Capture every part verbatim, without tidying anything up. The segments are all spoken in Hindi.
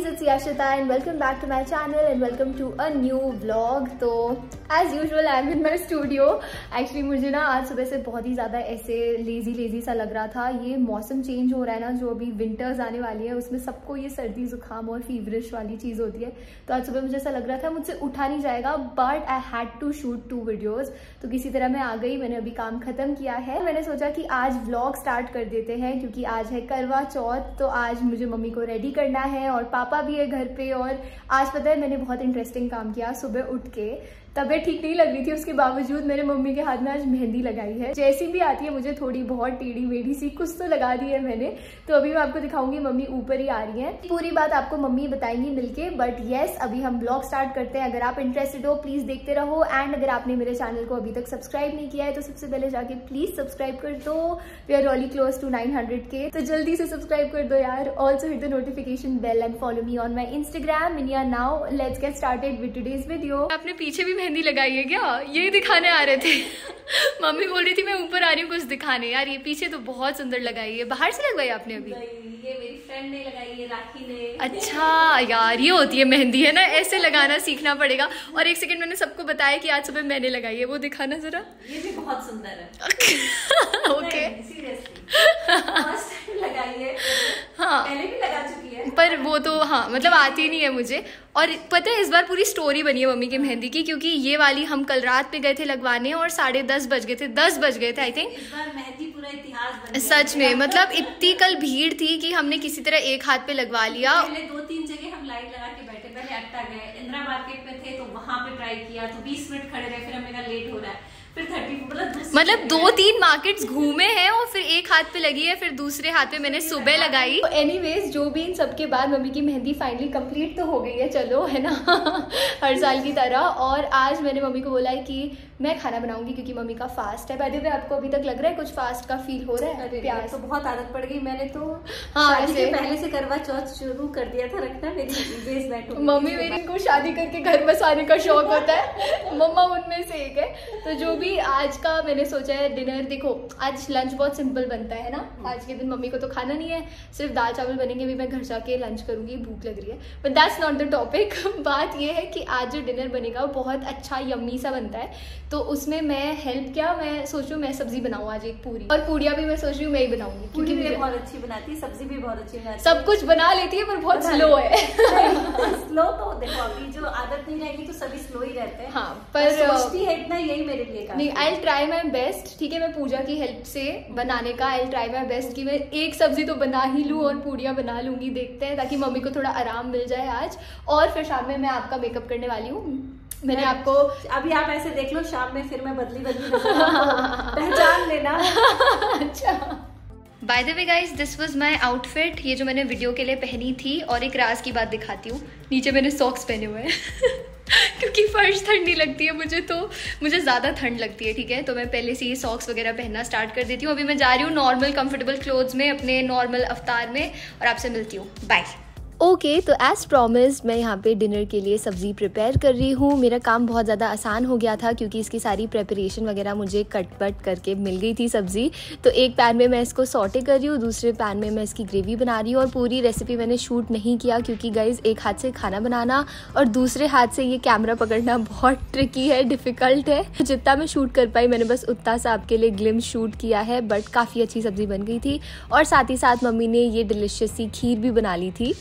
Peace, it's Yashita and welcome back to my channel and welcome to a new vlog. तो as usual I am in my studio. Actually मुझे ना आज सुबह से बहुत ही ज़्यादा ऐसे लेजी लेजी सा लग रहा था. ये मौसम चेंज हो रहा है ना, जो अभी विंटर्स आने वाली है उसमें सबको ये सर्दी जुकाम और फीवरिश वाली चीज़ होती है. तो आज सुबह मुझे ऐसा लग रहा था मुझसे उठा नहीं जाएगा, but I had to shoot two videos. तो किसी तरह मैं आ गई, मैंने अभी काम खत्म किया है. मैंने सोचा कि आज व्लॉग स्टार्ट कर देते हैं क्योंकि आज है करवा चौथ. तो आज मुझे मम्मी को रेडी करना है और पापा भी है घर पे. और आज पता है मैंने बहुत इंटरेस्टिंग काम किया. सुबह उठ के तबीयत ठीक नहीं लग रही थी, उसके बावजूद मेरे मम्मी के हाथ में आज मेहंदी लगाई है. जैसी भी आती है मुझे थोड़ी बहुत टेढ़ी मेढ़ी सी कुछ तो लगा दी है मैंने. तो अभी मैं आपको दिखाऊंगी, मम्मी ऊपर ही आ रही है. पूरी बात आपको मम्मी बताएंगी मिलके. बट येस, अभी हम ब्लॉग स्टार्ट करते हैं. अगर आप इंटरेस्टेड हो प्लीज देखते रहो. एंड अगर आपने मेरे चैनल को अभी तक सब्सक्राइब नहीं किया है तो सबसे पहले जाके प्लीज सब्सक्राइब कर दो. We are really close to nine hundred K, तो जल्दी से सब्सक्राइब कर दो यार. Also hit the notification bell and follow me on my Instagram मिनिया now. Let's get started with today's video. आपने पीछे भी मेहंदी लगाई है क्या? ये दिखाने आ रहे थे. मम्मी बोल रही थी मैं ऊपर आ रही हूँ कुछ दिखाने. यार ये पीछे तो बहुत सुंदर लगाई है. बाहर से लगवाई आपने अभी? ये मेरी फ्रेंड ने लगाई है, राखी ने. अच्छा यार, ये होती है मेहंदी है ना, ऐसे लगाना सीखना पड़ेगा. और एक सेकंड, मैंने सबको बताया कि आज सुबह मैंने लगाई है, वो दिखाना जरा. ये भी बहुत सुंदर है. ओके सीरियसली फर्स्ट टाइम लगाई है. हाँ पहले भी लगा चुकी है पर वो तो हाँ मतलब आती नहीं है मुझे. और पता है इस बार पूरी स्टोरी बनी है मम्मी की मेहंदी की, क्योंकि ये वाली हम कल रात पे गए थे लगवाने और साढ़े दस बज गए थे. दस बज गए थे आई थिंक. इस बार मेहंदी पूरा इतिहास बन गया. सच में मतलब इतनी कल भीड़ थी कि हमने किसी तरह एक हाथ पे लगवा लिया. पहले दो तीन जगह हम लाइन लगा के बैठे. पहले अट्टा गए, इंदिरा मार्केट में थे तो वहां पे ट्राई किया तो बीस मिनट खड़े रहे. फिर हमें कहा लेट हो रहा है, फिर थर्टी मतलब मतलब दो तीन मार्केट्स घूमे हैं और फिर एक हाथ पे लगी है, फिर दूसरे हाथ पे मैंने सुबह लगाई. तो एनीवेज जो भी इन सब के बाद मम्मी की मेहंदी फाइनली कंप्लीट तो हो गई है. चलो है ना हर साल की तरह. और आज मैंने मम्मी को बोला है कि मैं खाना बनाऊंगी क्योंकि मम्मी का फास्ट है. बाय द वे आपको अभी तक लग रहा है कुछ फास्ट का फील हो रहा है? प्याज तो बहुत आदत पड़ गई. मैंने तो हाँ शादी के पहले से करवा चौथ शुरू कर दिया था रखना. मेरी बेसमेंट मम्मी मेरी को शादी करके घर बसाने का शौक होता है. मम्मा उनमें से एक है. तो जो भी आज का मैंने सोचा है डिनर, देखो आज लंच बहुत सिंपल बनता है ना. आज के दिन मम्मी को तो खाना नहीं है, सिर्फ दाल चावल बनेंगे. भी मैं घर जाके लंच करूंगी, भूख लग रही है. But that's not the topic. बात ये है कि आज जो डिनर बनेगा वो बहुत अच्छा यम्मी सा बनता है. तो उसमें मैं हेल्प क्या, मैं सोच रही हूँ मैं सब्जी बनाऊँ आज एक पूरी. और पूड़ियाँ भी मैं सोच रही हूँ मैं ही बनाऊंगी क्योंकि मुझे बहुत अच्छी बनाती है. सब्जी भी बहुत अच्छी बनाती है. सब कुछ बना लेती है पर बहुत स्लो है. स्लो तो देखो अभी जो आदत नहीं रहेगी तो सभी स्लो ही रहते हैं. हाँ पर सोचती है इतना, यही मेरे लिए नहीं. I try my best. ठीक है, मैं पूजा की हेल्प से बनाने का आई ट्राई माई बेस्ट कि मैं एक सब्जी तो बना ही लूँ और पूड़ियाँ बना लूंगी. देखते हैं ताकि मम्मी को थोड़ा आराम मिल जाए आज. और फिर शाम में मैं आपका मेकअप करने वाली हूँ. मैंने आपको अभी आप ऐसे देख लो, शाम में फिर मैं बदली बदली पहचान लेना. अच्छा by the way guys, this was my outfit. ये जो मैंने वीडियो के लिए पहनी थी. और एक राज की बात दिखाती हूँ, नीचे मैंने सॉक्स पहने हुए हैं क्योंकि फर्श ठंडी लगती है मुझे, तो मुझे ज़्यादा ठंड लगती है. ठीक है, तो मैं पहले से ये सॉक्स वगैरह पहनना स्टार्ट कर देती हूँ. अभी मैं जा रही हूँ नॉर्मल कंफर्टेबल क्लोथ्स में, अपने नॉर्मल अवतार में. और आपसे मिलती हूँ. बाय. ओके okay, तो एज़ प्रॉमिस्ड मैं यहाँ पे डिनर के लिए सब्ज़ी प्रिपेयर कर रही हूँ. मेरा काम बहुत ज़्यादा आसान हो गया था क्योंकि इसकी सारी प्रिपरेशन वगैरह मुझे कट वट करके मिल गई थी सब्ज़ी. तो एक पैन में मैं इसको सॉटे कर रही हूँ, दूसरे पैन में मैं इसकी ग्रेवी बना रही हूँ. और पूरी रेसिपी मैंने शूट नहीं किया क्योंकि गाइज़ एक हाथ से खाना बनाना और दूसरे हाथ से ये कैमरा पकड़ना बहुत ट्रिकी है, डिफ़िकल्ट है. जितना मैं शूट कर पाई मैंने बस उतना सा आपके लिए ग्लिम्स शूट किया है. बट काफ़ी अच्छी सब्ज़ी बन गई थी. और साथ ही साथ मम्मी ने ये डिलिशियस सी खीर भी बना ली थी.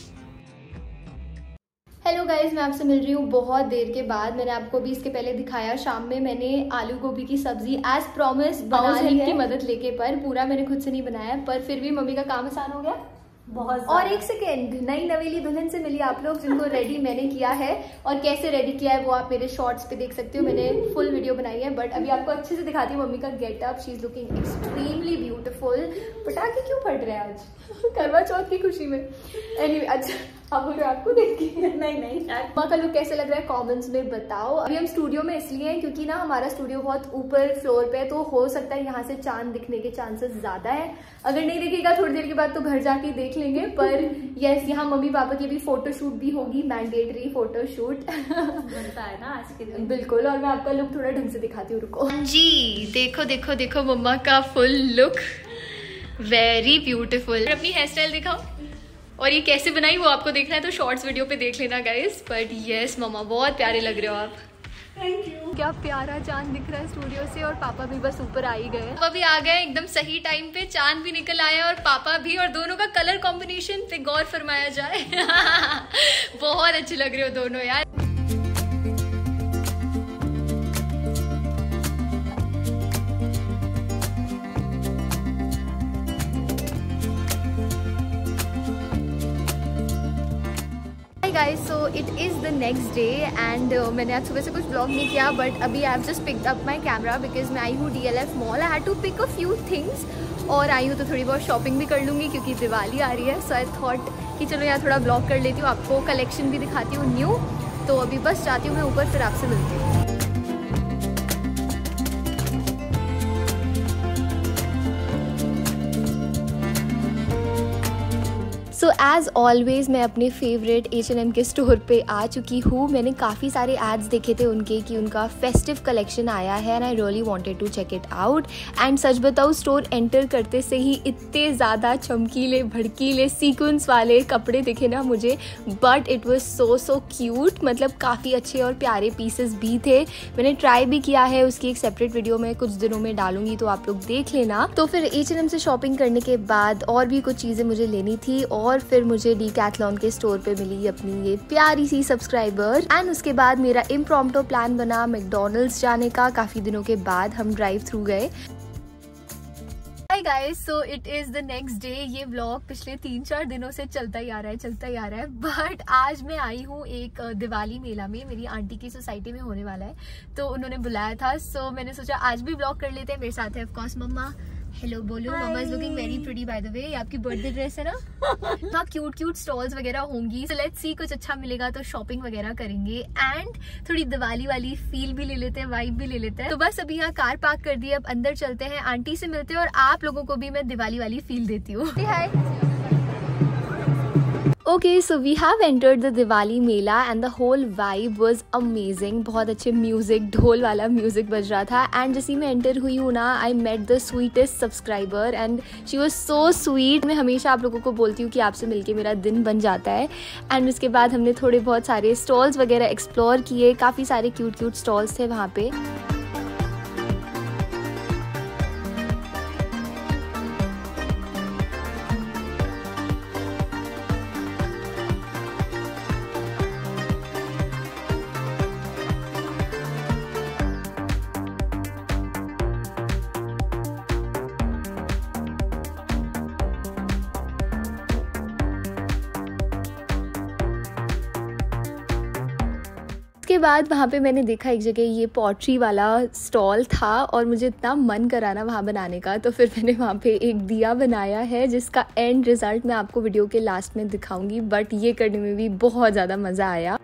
हेलो गाइज, मैं आपसे मिल रही हूँ बहुत देर के बाद. मैंने आपको भी इसके पहले दिखाया. शाम में मैंने आलू गोभी की सब्जी एज प्रॉमिस बना ली है की मदद लेके. पर पूरा मैंने खुद से नहीं बनाया, पर फिर भी मम्मी का काम आसान हो गया बहुत. और एक सेकेंड, नई नवेली दुल्हन से मिली आप लोग जिनको रेडी मैंने किया है. और कैसे रेडी किया है वो आप मेरे शॉर्ट्स पे देख सकते हो. मैंने फुल वीडियो बनाई है. बट अभी आपको अच्छे से दिखाती हूँ मम्मी का getup. She is looking extremely beautiful. पटाखे क्यों फट रहे हैं आज करवा चौथ की खुशी में? एनीवे, अच्छा अब आपको देखती है? नहीं नहीं, माँ का लुक कैसे लग रहा है कमेंट्स में बताओ. अभी हम स्टूडियो में इसलिए हैं क्योंकि ना हमारा स्टूडियो बहुत ऊपर फ्लोर पे है, तो हो सकता है यहाँ से चांद दिखने के चांसेस ज्यादा है. अगर नहीं दिखेगा थोड़ी देर के बाद तो घर जाके देख लेंगे. पर यस, यहाँ मम्मी पापा की भी फोटोशूट भी होगी, मैंडेटरी फोटोशूट बनता है ना आज के दिन. बिल्कुल. और मैं आपका लुक थोड़ा ढंग से दिखाती हूँ, रुको जी. देखो देखो देखो मम्मा का फुल लुक, वेरी ब्यूटीफुल. अपनी हेयर स्टाइल दिखाओ. और ये कैसे बनाई वो आपको देखना है तो शॉर्ट्स वीडियो पे देख लेना गाइस। बट यस मम्मा बहुत प्यारे लग रहे हो आप। Thank you. क्या प्यारा चांद दिख रहा है स्टूडियो से और पापा भी बस ऊपर आ ही गए। पापा भी आ गए एकदम सही टाइम पे, चांद भी निकल आया और पापा भी, और दोनों का कलर कॉम्बिनेशन पे गौर फरमाया जाए। बहुत अच्छे लग रहे हो दोनों यार। Guys so it is the next day and मैंने आज सुबह से कुछ ब्लॉग नहीं किया बट अभी I have just picked up my camera because मैं आई हूँ D L F mall. I had to pick a few things और आई हूँ तो थोड़ी बहुत शॉपिंग भी कर लूँगी क्योंकि दिवाली आ रही है। सो आई थॉट कि चलो यहाँ थोड़ा ब्लॉग कर लेती हूँ, आपको कलेक्शन भी दिखाती हूँ न्यू। तो अभी बस जाती हूँ मैं ऊपर, फिर आपसे मिलती हूँ। सो एज़ ऑलवेज़ मैं अपने फेवरेट एच एंड एम के स्टोर पे आ चुकी हूँ। मैंने काफ़ी सारे एड्स देखे थे उनके कि उनका फेस्टिव कलेक्शन आया है and I really wanted to check it out. And सच बताऊँ स्टोर एंटर करते से ही इतने ज़्यादा चमकीले भड़कीले सीक्वेंस वाले कपड़े दिखे ना मुझे, but it was so so cute. मतलब काफ़ी अच्छे और प्यारे पीसेस भी थे। मैंने ट्राई भी किया है, उसकी एक सेपरेट वीडियो मैं कुछ दिनों में डालूंगी तो आप लोग देख लेना। तो फिर एच एंड एम से शॉपिंग करने के बाद और भी कुछ चीज़ें मुझे लेनी थी और फिर मुझे डीकैथलॉन के स्टोर पे मिली अपनी ये प्यारी सी सब्सक्राइबर। एंड उसके बाद मेरा इम्प्रॉम्प्टो प्लान बना मैकडॉनल्ड्स जाने का। काफ़ी दिनों के बाद हम ड्राइव थ्रू गए। Hi guys so it is the next day. ये व्लॉग पिछले तीन चार दिनों से चलता ही आ रहा है चलता ही आ रहा है बट आज मैं आई हूँ एक दिवाली मेला में, मेरी आंटी की सोसाइटी में होने वाला है तो उन्होंने बुलाया था। सो मैंने सोचा आज भी व्लॉग कर लेते हैं। मेरे साथ है ऑफ कोर्स मम्मा। हेलो बोलो। मम्मा is looking very pretty by the way. ये आपकी बर्थडे ड्रेस है ना। वहाँ क्यूट क्यूट स्टॉल्स वगैरह होंगी। सो लेट्स सी कुछ अच्छा मिलेगा तो शॉपिंग वगैरह करेंगे एंड थोड़ी दिवाली वाली फील भी ले लेते हैं, वाइब भी ले लेते हैं। तो बस अभी यहाँ कार पार्क कर दी, अब अंदर चलते हैं, आंटी से मिलते हैं और आप लोगों को भी मैं दिवाली वाली फील देती हूँ। Hi. Okay so we have entered the Diwali mela and the whole vibe was amazing. बहुत अच्छे म्यूजिक, ढोल वाला म्यूजिक बज रहा था एंड जैसे मैं एंटर हुई हूँ ना, I met the sweetest subscriber and she was so sweet. मैं हमेशा आप लोगों को बोलती हूँ कि आपसे मिलके मेरा दिन बन जाता है। एंड उसके बाद हमने थोड़े बहुत सारे स्टॉल्स वगैरह एक्सप्लोर किए। काफ़ी सारे क्यूट क्यूट स्टॉल्स थे वहाँ पे। उसके बाद वहाँ पे मैंने देखा एक जगह ये पॉटरी वाला स्टॉल था और मुझे इतना मन करा ना वहाँ बनाने का, तो फिर मैंने वहाँ पे एक दिया बनाया है जिसका एंड रिज़ल्ट मैं आपको वीडियो के लास्ट में दिखाऊंगी। बट ये करने में भी बहुत ज़्यादा मज़ा आया।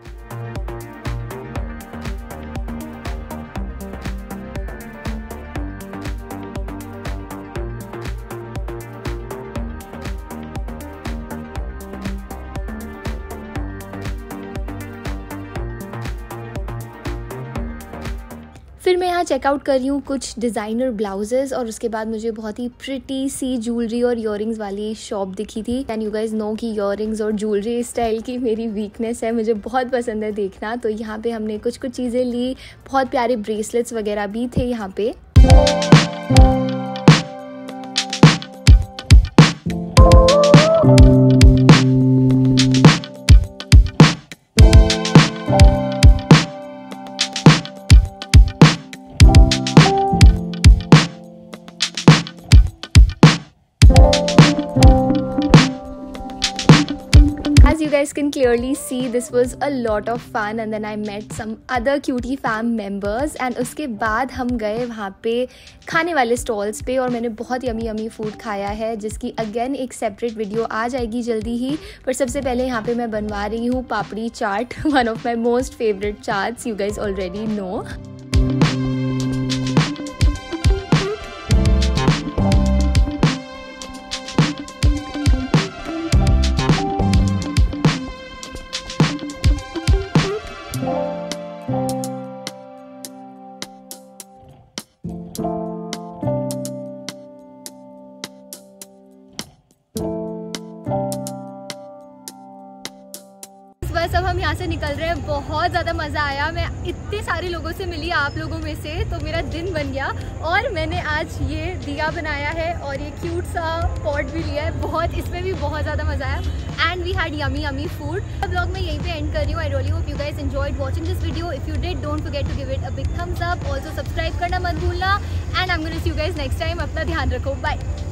फिर मैं यहाँ चेकआउट कर रही हूँ कुछ डिज़ाइनर ब्लाउजेज़ और उसके बाद मुझे बहुत ही प्रिटी सी ज्वेलरी और ईयरिंग्स वाली शॉप दिखी थी। एंड यू गाइज नो कि ईयरिंग्स और ज्वेलरी स्टाइल की मेरी वीकनेस है, मुझे बहुत पसंद है देखना। तो यहाँ पे हमने कुछ कुछ चीज़ें ली, बहुत प्यारे ब्रेसलेट्स वगैरह भी थे यहाँ पे। As you guys can clearly see, this was a lot of fun and then I met some other cutie fam members and उसके बाद हम गए वहाँ पे खाने वाले स्टॉल्स पे और मैंने बहुत यमी यमी फूड खाया है जिसकी अगेन एक सेपरेट वीडियो आ जाएगी जल्दी ही। पर सबसे पहले यहाँ पे मैं बनवा रही हूँ papdi chaat, one of my most favourite chaats, you guys already know. बस अब हम यहाँ से निकल रहे हैं। बहुत ज़्यादा मज़ा आया, मैं इतने सारे लोगों से मिली, आप लोगों में से, तो मेरा दिन बन गया। और मैंने आज ये दिया बनाया है और ये क्यूट सा पॉट भी लिया है, बहुत, इसमें भी बहुत ज़्यादा मज़ा आया। And we had yummy yummy food. Blog मैं यहीं पे एंड कर रही हूँ। I really hope you guys enjoyed watching this video. If you did, don't forget to give it a big thumbs up. Also subscribe करना मत भूलना। And I am gonna see you guys next time. अपना ध्यान रखो, बाय।